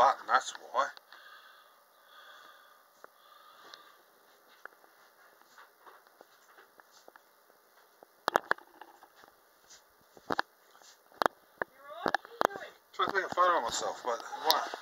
button, that's why. Trying to take a photo of myself, but it won't.